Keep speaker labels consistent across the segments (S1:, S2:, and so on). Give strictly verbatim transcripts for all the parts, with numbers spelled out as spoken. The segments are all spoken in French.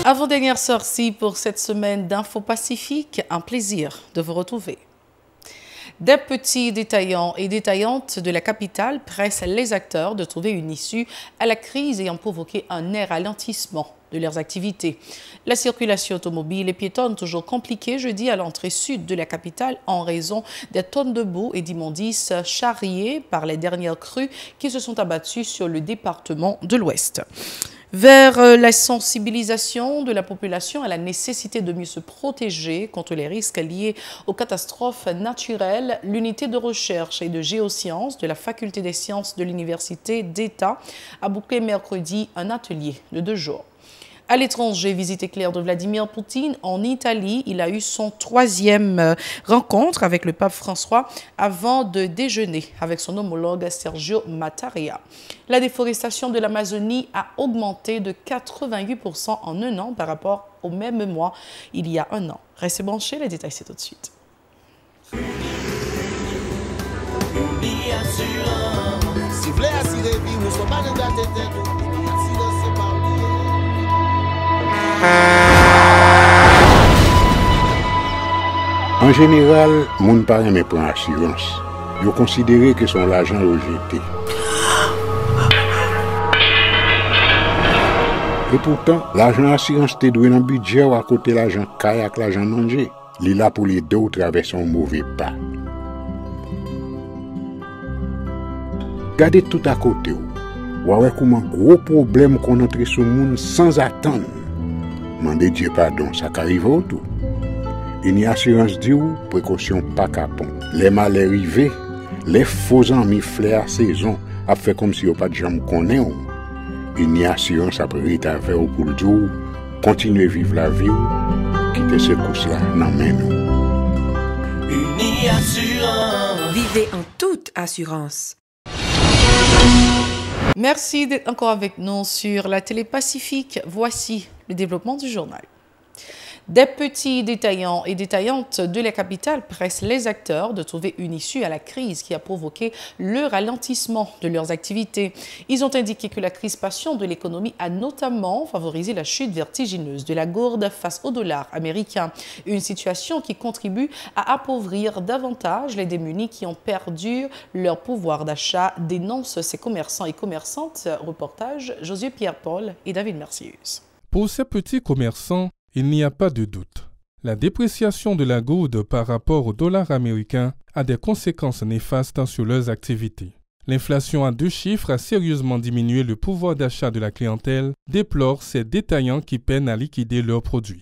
S1: Avant-dernière sortie pour cette semaine d'Info Pacifique, un plaisir de vous retrouver. Des petits détaillants et détaillantes de la capitale pressent les acteurs de trouver une issue à la crise ayant provoqué un net ralentissement de leurs activités. La circulation automobile et piétonne toujours compliquée jeudi à l'entrée sud de la capitale en raison des tonnes de boue et d'immondices charriées par les dernières crues qui se sont abattues sur le département de l'Ouest. Vers la sensibilisation de la population à la nécessité de mieux se protéger contre les risques liés aux catastrophes naturelles, l'unité de recherche et de géosciences de la Faculté des sciences de l'Université d'État a bouclé mercredi un atelier de deux jours. À l'étranger, visite éclair de Vladimir Poutine en Italie. Il a eu son troisième rencontre avec le pape François avant de déjeuner avec son homologue Sergio Mattarella. La déforestation de l'Amazonie a augmenté de quatre-vingt-huit pour cent en un an par rapport au même mois il y a un an. Restez branchés, les détails c'est tout de suite.
S2: En général, moun pa reme pran assurance. Yo considéré que son l'argent yo jeté. Et pourtant, l'argent assurance te doué dans budget ou à côté l'argent caille avec l'argent mangé. Li là pour les deux ou traverser un mauvais pas. Gardez tout à côté ou. Ou avec comme un gros problème qu'on entre sur moun sans attendre. Mandez Dieu pardon, ça qu'arrive au tout. Une assurance dit ou, précaution pas capon. Les malheurs arrivés, les faux amis flair saison, a fait comme si on pas de jambe connaît ou. Une assurance après rétaver au pour le jour, continuer vivre la vie ou, quitter ce coup-là, nan men nous.
S3: Une assurance.
S4: Vivez en toute assurance.
S1: Merci d'être encore avec nous sur la télé Pacifique. Voici le développement du journal. Des petits détaillants et détaillantes de la capitale pressent les acteurs de trouver une issue à la crise qui a provoqué le ralentissement de leurs activités. Ils ont indiqué que la crispation de l'économie a notamment favorisé la chute vertigineuse de la gourde face au dollar américain. Une situation qui contribue à appauvrir davantage les démunis qui ont perdu leur pouvoir d'achat, dénoncent ces commerçants et commerçantes. Reportage Josué Pierre-Paul et David Mercius.
S5: Pour ces petits commerçants, il n'y a pas de doute. La dépréciation de la gourde par rapport au dollar américain a des conséquences néfastes sur leurs activités. L'inflation à deux chiffres a sérieusement diminué le pouvoir d'achat de la clientèle, déplorent ces détaillants qui peinent à liquider leurs produits.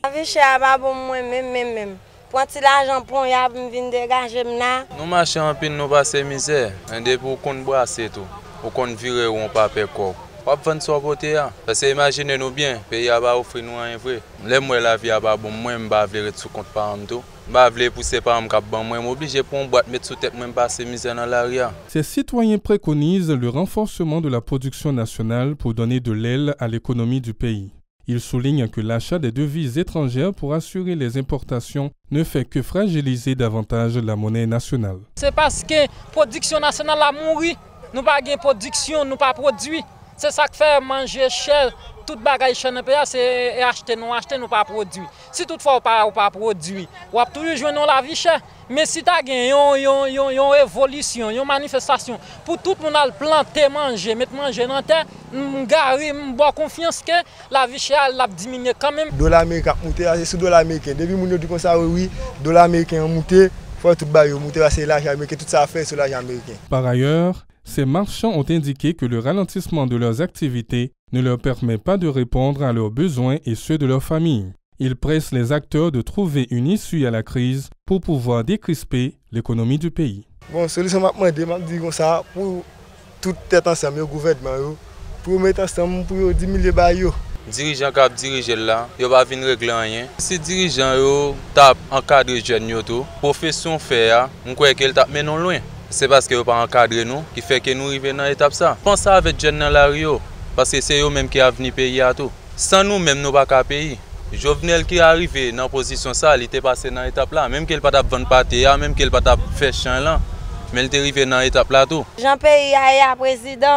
S6: Nous marchons en pile, nous passons misère. Un des pour qu'on boit c'est tout. Pour qu'on vire ou on pas payer quoi. Pas vendre sur côté là. Parce que imaginez-nous bien, pays a pas offrir nous un vrai. Les moi la vie a pas bon, moi me pas vle sous compte par am tout. Pas vle pousser par am cap bon, moi obligé pour une boîte mettre sous tête moi passer misère dans l'arrière.
S5: Ces citoyens préconisent le renforcement de la production nationale pour donner de l'aile à l'économie du pays. Ils soulignent que l'achat des devises étrangères pour assurer les importations ne fait que fragiliser davantage la monnaie nationale.
S7: C'est parce que la production nationale a mouru. Nous pas de production, nous pas produit. C'est ça qui fait manger cher. Toute bagaille cher dans le pays, c'est acheter, nous acheter, nous pas produit. Si toutefois on pas pas produit, on va toujours joindre la vie chère. Mais si tu as une évolution, une manifestation, pour tout le monde planter, manger, mettre manger dans la terre, je suis confiance que la vie chère a diminué quand même.
S8: Le dollar américain a monté, c'est le dollar américain. Depuis que nous dit comme ça, oui, le dollar américain a monté, il faut tout monter, c'est l'argent américain, tout ça a fait sur l'argent américain.
S5: Par ailleurs, ces marchands ont indiqué que le ralentissement de leurs activités ne leur permet pas de répondre à leurs besoins et ceux de leur famille. Ils pressent les acteurs de trouver une issue à la crise pour pouvoir décrisper l'économie du pays.
S8: Bon, solution maintenant, je dis comme ça pour tout être ensemble, le gouvernement, pour mettre ensemble pour diminuer les
S6: dirigeants qui dirigent là, ils ne vont pas venir régler rien. Si les dirigeants tapent encadrer les jeunes, la profession fait, on croit qu'ils tapent mais non loin. C'est parce qu'ils n'ont pas encadré nous qui fait que nous arrivons dans l'étape ça. Pensez avec les jeunes dans la Rio, parce que c'est eux-mêmes qui ont venu payer à tout. Sans nous-mêmes, nous ne pouvons pas payer. Jovenel qui est arrivé dans la position ça, il était passé dans l'étape là. Même qu'il n'a pas vendre pâté, même qu'il n'a pas fait champ là. Mais il est arrivé dans l'étape là tout.
S9: Jean-Pierre Yaya, président,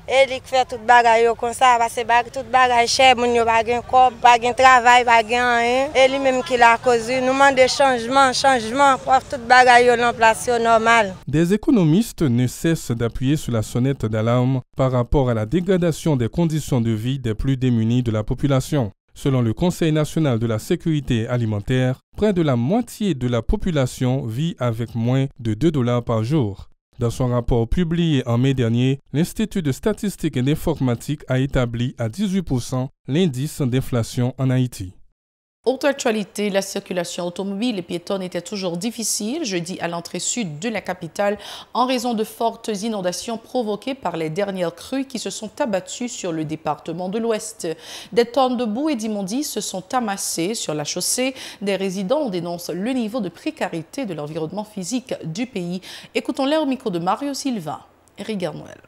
S9: Et il fait tout bagaille comme ça parce que tout bagaille cher, mon yo pas gain corps, pas gain travail, pas gain rien. Et lui même qui l'a causé, nous demande changement, changement pour tout bagaille en place normal.
S5: Des économistes ne cessent d'appuyer sur la sonnette d'alarme par rapport à la dégradation des conditions de vie des plus démunis de la population. Selon le Conseil national de la sécurité alimentaire, près de la moitié de la population vit avec moins de deux dollars par jour. Dans son rapport publié en mai dernier, l'Institut de statistique et d'informatique a établi à dix-huit pour cent l'indice d'inflation en Haïti.
S1: Autre actualité, la circulation automobile et piétonne était toujours difficile jeudi à l'entrée sud de la capitale en raison de fortes inondations provoquées par les dernières crues qui se sont abattues sur le département de l'Ouest. Des tonnes de boue et d'immondices se sont amassées sur la chaussée. Des résidents dénoncent le niveau de précarité de l'environnement physique du pays. Écoutons-les au micro de Mario Silva et Rigard Noël.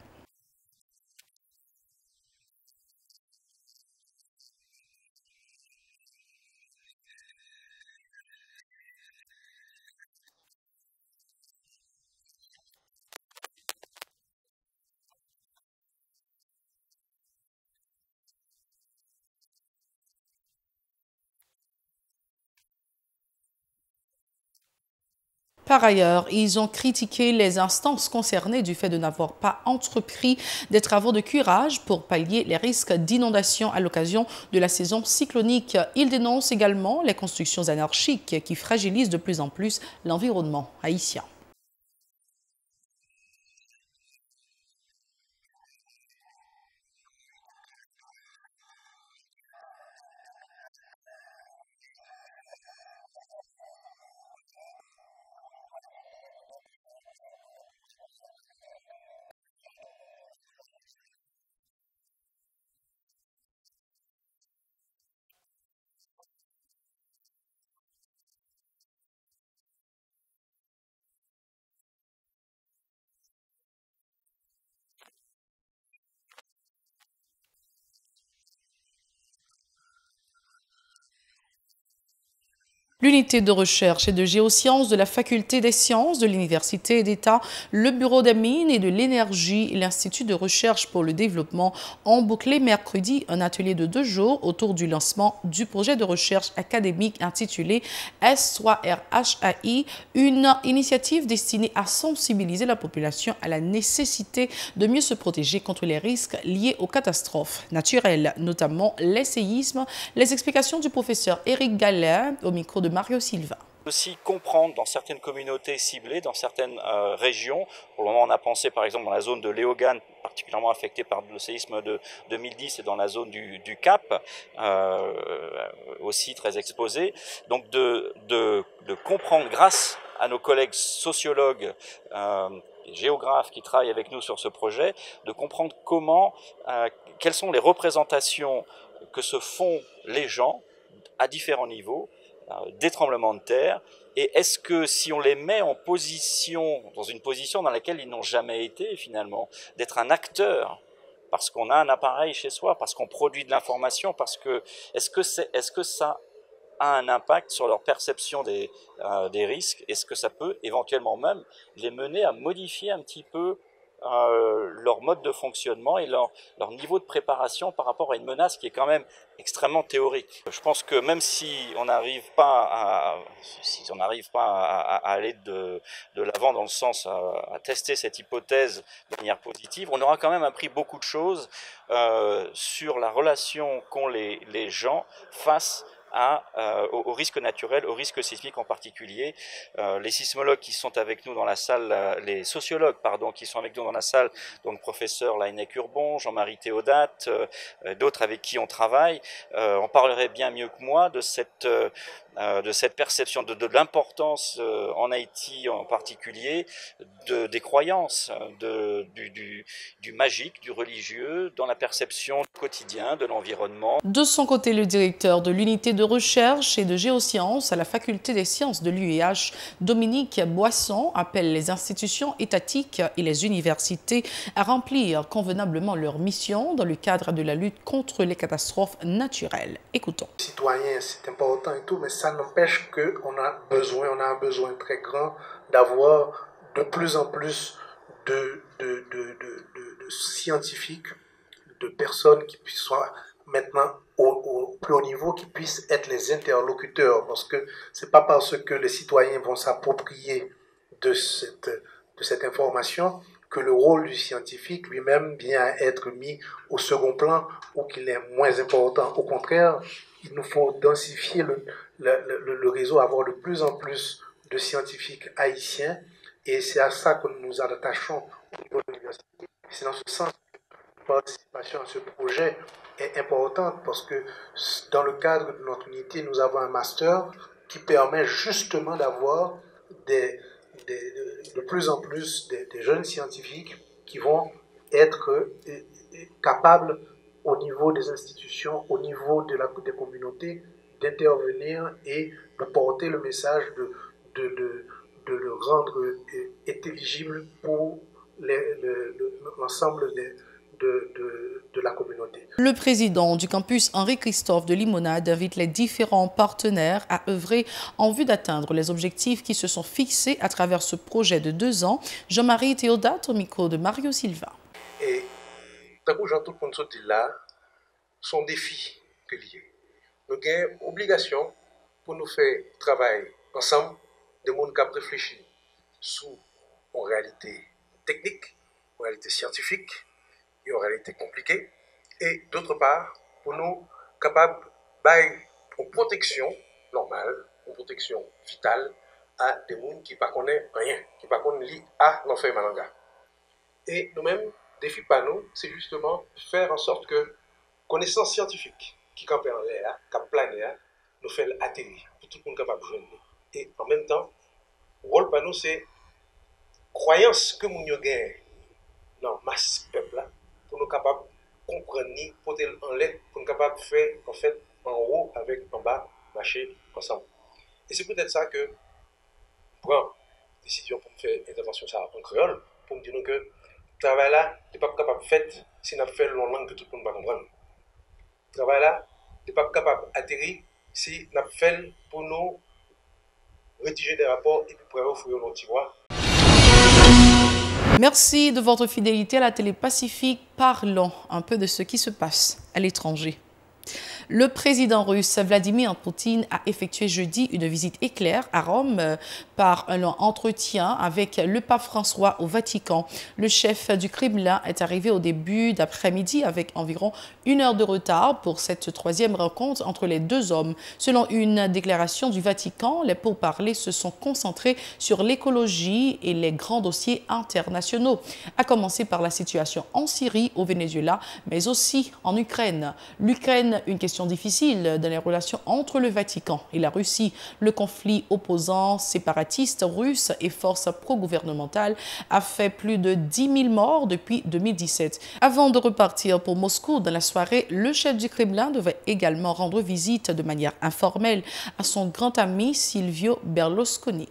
S1: Par ailleurs, ils ont critiqué les instances concernées du fait de n'avoir pas entrepris des travaux de curage pour pallier les risques d'inondation à l'occasion de la saison cyclonique. Ils dénoncent également les constructions anarchiques qui fragilisent de plus en plus l'environnement haïtien. L'unité de recherche et de géosciences de la Faculté des sciences de l'Université d'État, le Bureau des mines et de l'énergie et l'Institut de recherche pour le développement ont bouclé mercredi un atelier de deux jours autour du lancement du projet de recherche académique intitulé S trois R H A I, une initiative destinée à sensibiliser la population à la nécessité de mieux se protéger contre les risques liés aux catastrophes naturelles, notamment les séismes. Les explications du professeur Éric Gallet au micro de Mario Silva.
S10: Aussi comprendre dans certaines communautés ciblées, dans certaines euh, régions. Pour le moment, on a pensé par exemple dans la zone de Léogane, particulièrement affectée par le séisme de deux mille dix, et dans la zone du, du Cap, euh, aussi très exposée. Donc de, de, de comprendre grâce à nos collègues sociologues, euh, géographes qui travaillent avec nous sur ce projet, de comprendre comment, euh, quelles sont les représentations que se font les gens à différents niveaux, des tremblements de terre, et est-ce que si on les met en position, dans une position dans laquelle ils n'ont jamais été finalement, d'être un acteur, parce qu'on a un appareil chez soi, parce qu'on produit de l'information, parce que est-ce que c'est, est-ce que ça a un impact sur leur perception des, euh, des risques, est-ce que ça peut éventuellement même les mener à modifier un petit peu Euh, leur mode de fonctionnement et leur, leur niveau de préparation par rapport à une menace qui est quand même extrêmement théorique. Je pense que même si on n'arrive pas à, si on n'arrive pas à, à aller de, de l'avant dans le sens à, à tester cette hypothèse de manière positive, on aura quand même appris beaucoup de choses euh, sur la relation qu'ont les, les gens face à, euh, au, au risque naturel, au risque sismique en particulier. Euh, les sismologues qui sont avec nous dans la salle, euh, les sociologues, pardon, qui sont avec nous dans la salle, donc professeur Laïnec Urbon, Jean-Marie Théodat, euh, d'autres avec qui on travaille, euh, on parlerait bien mieux que moi de cette, euh, de cette perception, de, de l'importance euh, en Haïti en particulier, de, des croyances, de, du, du, du magique, du religieux, dans la perception du quotidien, de l'environnement.
S1: De son côté, le directeur de l'unité de recherche et de géosciences à la Faculté des sciences de l'U E H, Dominique Boisson, appelle les institutions étatiques et les universités à remplir convenablement leur mission dans le cadre de la lutte contre les catastrophes naturelles. Écoutons.
S11: Citoyens, c'est important et tout, mais ça n'empêche qu'on a besoin, on a un besoin très grand d'avoir de plus en plus de, de, de, de, de, de scientifiques, de personnes qui puissent soient maintenant au, au plus haut niveau, qui puissent être les interlocuteurs, parce que c'est pas parce que les citoyens vont s'approprier de cette, de cette information que le rôle du scientifique lui-même vient à être mis au second plan ou qu'il est moins important. Au contraire, il nous faut densifier le, le, le, le réseau, avoir de plus en plus de scientifiques haïtiens, et c'est à ça que nous nous attachons au niveau de l'université. C'est dans ce sens que la participation à ce projet est importante, parce que dans le cadre de notre unité, nous avons un master qui permet justement d'avoir des, des, de, de plus en plus des, des jeunes scientifiques qui vont être euh, capables au niveau des institutions, au niveau de la, des communautés, d'intervenir et de porter le message, de, de, de, de le rendre intelligible pour l'ensemble des De, de, de la communauté.
S1: Le président du campus Henri-Christophe de Limonade invite les différents partenaires à œuvrer en vue d'atteindre les objectifs qui se sont fixés à travers ce projet de deux ans. Jean-Marie Théodate au micro de Mario Silva.
S11: Et d'un coup, Jean, tout le monde se dit là, son défi que lié. Nous avons obligation pour nous faire travailler ensemble, de monde qui réfléchir sous une réalité technique, une réalité scientifique, une réalité compliquée, et d'autre part, pour nous capables de une protection normale, une protection vitale à des gens qui ne connaissent rien, qui ne connaissent pas l'enfer malanga. Et nous-mêmes, défi pas nous, c'est justement faire en sorte que connaissance scientifique qui campe en l'air, qui plane, nous fait atterrir, pour tout le monde capable de jouer. Et en même temps, le rôle pour nous, c'est croyance que nous avons dans la masse peuple là, pour nous capables de comprendre, pour en l'air, pour nous capables de faire en fait en haut avec en bas, marcher ensemble. Et c'est peut-être ça que je prends décision pour me faire intervention ça en créole, pour me dire que le travail là n'est pas capable de faire si on a fait une langue que tout le monde va comprendre. Le travail là n'est pas capable d'atterrir si on a fait pour nous rédiger des rapports et puis pour offrir nos tiroirs.
S1: Merci de votre fidélité à la télé Pacifique. Parlons un peu de ce qui se passe à l'étranger. Le président russe Vladimir Poutine a effectué jeudi une visite éclair à Rome par un long entretien avec le pape François au Vatican. Le chef du Kremlin est arrivé au début d'après-midi avec environ une heure de retard pour cette troisième rencontre entre les deux hommes. Selon une déclaration du Vatican, les pourparlers se sont concentrés sur l'écologie et les grands dossiers internationaux, à commencer par la situation en Syrie, au Venezuela, mais aussi en Ukraine. L'Ukraine, une question difficile dans les relations entre le Vatican et la Russie. Le conflit opposant séparatistes russes et forces pro-gouvernementales a fait plus de dix mille morts depuis deux mille dix-sept. Avant de repartir pour Moscou dans la soirée, le chef du Kremlin devait également rendre visite de manière informelle à son grand ami Silvio Berlusconi.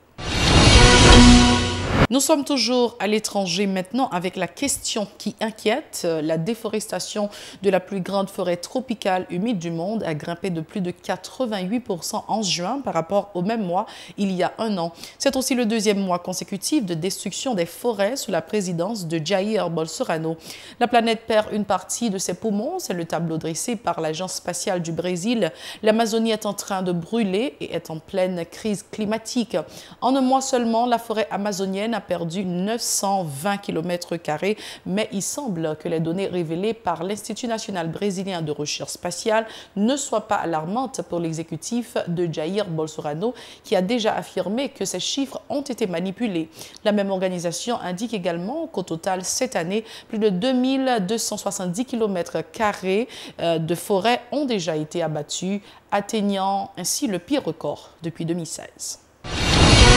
S1: Nous sommes toujours à l'étranger maintenant avec la question qui inquiète. La déforestation de la plus grande forêt tropicale humide du monde a grimpé de plus de quatre-vingt-huit pour cent en juin par rapport au même mois il y a un an. C'est aussi le deuxième mois consécutif de destruction des forêts sous la présidence de Jair Bolsonaro. La planète perd une partie de ses poumons, c'est le tableau dressé par l'Agence spatiale du Brésil. L'Amazonie est en train de brûler et est en pleine crise climatique. En un mois seulement, la forêt amazonienne a perdu neuf cent vingt kilomètres carrés, mais il semble que les données révélées par l'Institut national brésilien de recherche spatiale ne soient pas alarmantes pour l'exécutif de Jair Bolsonaro, qui a déjà affirmé que ces chiffres ont été manipulés. La même organisation indique également qu'au total, cette année, plus de deux mille deux cent soixante-dix kilomètres carrés de forêt ont déjà été abattus, atteignant ainsi le pire record depuis deux mille seize.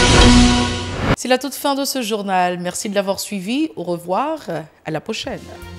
S1: C'est la toute fin de ce journal. Merci de l'avoir suivi. Au revoir. À la prochaine.